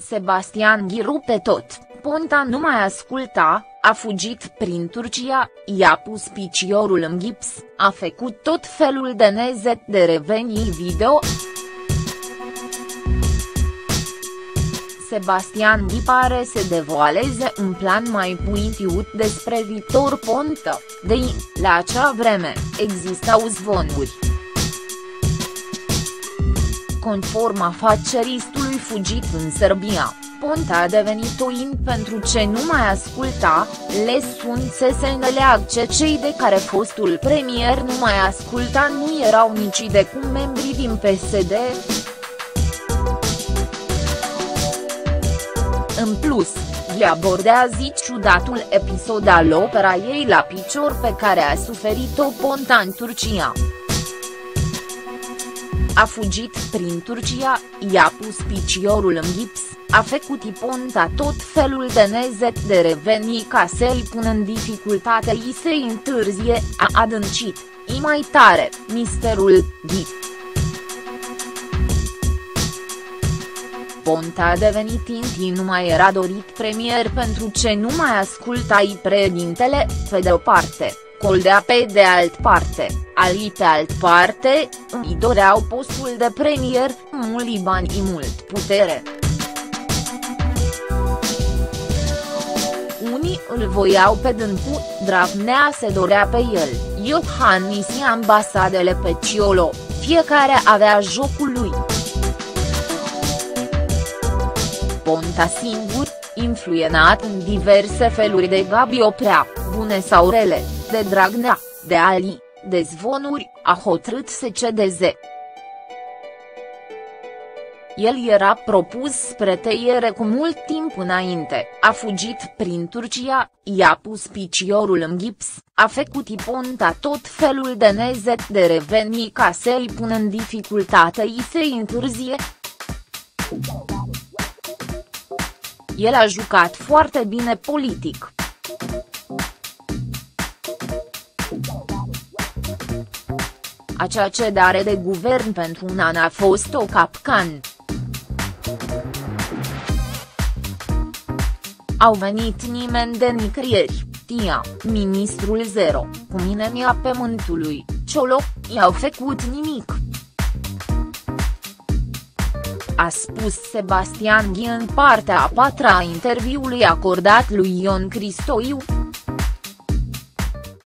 Sebastian Ghi rupe tot, Ponta nu mai asculta, a fugit prin Turcia, i-a pus piciorul în gips, a făcut tot felul de nezet de revenii video. Sebastian Ghi pare să devoaleze un plan mai puitiut despre Victor Ponta, deși, la acea vreme, existau zvonuri. Conform afaceristului fugit în Serbia, Ponta a devenit oin pentru ce nu mai asculta, le sunt să se înțeleagă că cei de care fostul premier nu mai asculta nu erau nici de cum membrii din PSD. În plus, Ghi abordează ciudatul episod al opera ei la picior pe care a suferit-o Ponta în Turcia. A fugit prin Turcia, i-a pus piciorul în gips, a făcut Ponta tot felul de nezet de revenii ca să-l pună în dificultate i se întârzie, a adâncit, mai tare, misterul Ghi. Ponta a devenit inti nu mai era dorit premier pentru ce nu mai asculta-i președintele, pe de o parte, Coldea pe de alt parte, alii pe alt parte, îi doreau postul de premier, mulți bani și mult putere. Unii îl voiau pe Dâncu, Dragnea se dorea pe el, Iohannis și ambasadele pe Ciolo, fiecare avea jocul lui. Ponta singur, influenat în diverse feluri de Gabi Oprea, bune sau rele, de Dragnea, de Ali, de zvonuri, a hotărât să cedeze. El era propus spre tăiere cu mult timp înainte, a fugit prin Turcia, i-a pus piciorul în gips, a făcut Ponta tot felul de nezet de revenii ca să-i pună în dificultate i se întârzie. El a jucat foarte bine politic. Acea cedare de guvern pentru un an a fost o capcană. Au venit nimeni de nicăieri, tia, ministrul zero, cu minenia pământului, Ciolo, i-au făcut nimic. A spus Sebastian Ghi în partea a patra a interviului acordat lui Ion Cristoiu.